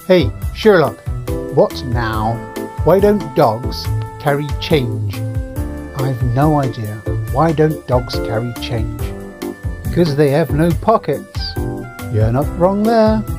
Hey, Sherlock, what now? Why don't dogs carry change? I've no idea. Why don't dogs carry change? Because they have no pockets. You're not wrong there.